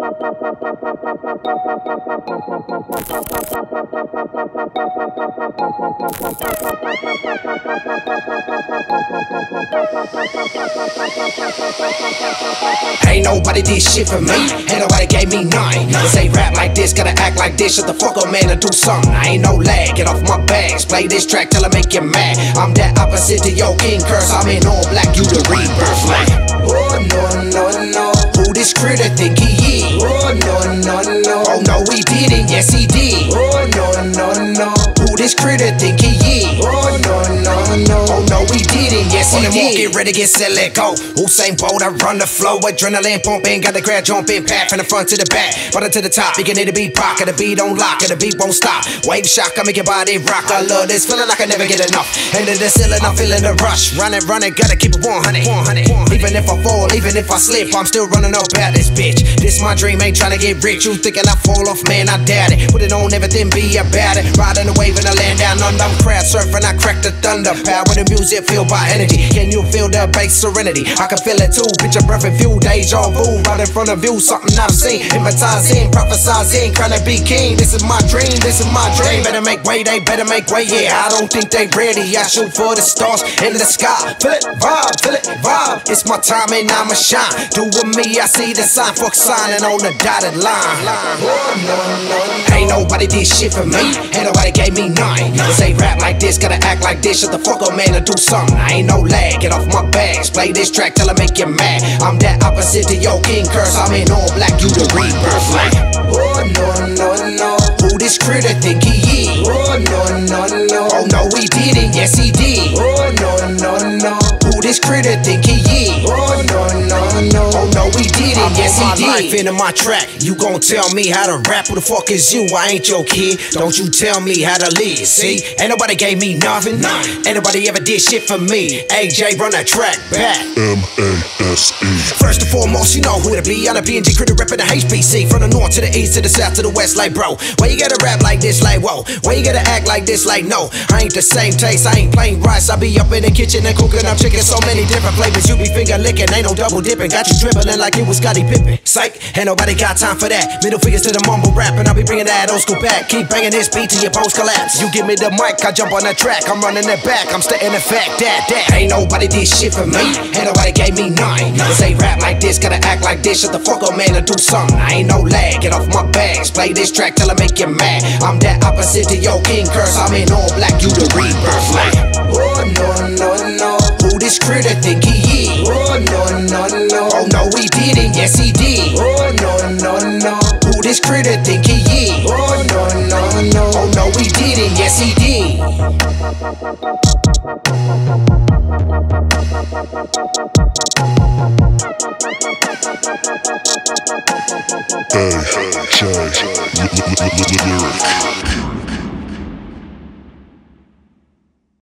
Ain't nobody did shit for me, ain't nobody gave me none. Say rap like this, gotta act like this. Shut the fuck up, man, and do something. I ain't no lag, get off my bags. Play this track till I make you mad. I'm that opposite to your king curse. I'm in all black, you the rebirth. Like, oh no, no, no. Who this critter think he is? Oh no, no, no. Oh no, he didn't, yes he did. Oh no, no, no. Who this critter think he is? Oh no, no, no. Oh no, he didn't, yes he did. Get ready, get set, let go. Usain Bolt, I run the flow. Adrenaline pumping, got the crowd jumping, path from the front to the back, bottom to the top. Beginning to beat rock, and the beat don't lock, and the beat won't stop. Wave shock, I make your body rock. I love this feeling like I never get enough. Into the ceiling, I'm feeling the rush. Running, gotta keep it 100. Even if I fall, even if I slip, I'm still running up at this bitch. This my dream, ain't trying to get rich. You thinking I fall off, man, I doubt it. Put it on, everything be about it. Riding the wave and I land down under. I'm crowd surfing, I crack the thunder. Power the music, feel by energy. Can you feel the bass serenity? I can feel it too. Picture breath and few deja vu. Right in front of you, something I've seen. Hypnotizing, prophesizing, trying to be king. This is my dream, this is my dream. Better make way, they better make way, yeah. I don't think they ready. I shoot for the stars in the sky. Feel it, vibe. It's my time and I'ma shine. Do with me, I see the sign. Fuck signing on the dotted line. Ain't nobody did shit for me, ain't nobody gave me none. Say rap like this, gotta act like this. Shut the fuck up, man, and do something. I ain't no lag, get off my bags. Play this track till I make you mad. I'm that opposite to your king curse. I'm in all black, you the rebirth. Like, oh no, no, no. Who this critter think he is? Oh no, no, no. Oh no, he didn't, yes he did. Oh no, no, no. Who this critter think he is? Oh no, no, no. Oh no, he didn't, yes he did. My life into my track, you gon' tell me how to rap? Who the fuck is you? I ain't your kid. Don't you tell me how to live. See, ain't nobody gave me nothing. Ain't nobody ever did shit for me. AJ, run that track back. M-A-S-E. First and foremost, you know who to be. I'm a B&G critter reppin' the HBC. From the north to the east to the south to the west, like bro. Why you gotta rap like this, like whoa? Why you gotta act like this, like no? I ain't the same taste, I ain't plain rice. I be up in the kitchen and cooking up chicken. So many different flavors, you be finger licking. Ain't no double dipping, got you dribbling like it was Scottie Pippen. Psych, ain't nobody got time for that. Middle fingers to the mumble rap, and I'll be bringing that old school back. Keep banging this beat till your bones collapse. You give me the mic, I jump on the track. I'm running it back, I'm stating the fact that ain't nobody did shit for me, ain't nobody gave me none. Say rap like this, gotta act like this. Shut the fuck up, man, and do something. I ain't no lag, get off my bags. Play this track till I make you mad. I'm that opposite to your king curse. I'm in all black, you the rebirth. Like, oh no, no, no. Who this critter think he is? Oh no, no, no. Oh no, he didn't, yes he did. Oh no, no, no. Who this critter think he is? Oh no, no, no. Oh no, he didn't, yes he did. A-J Lyric.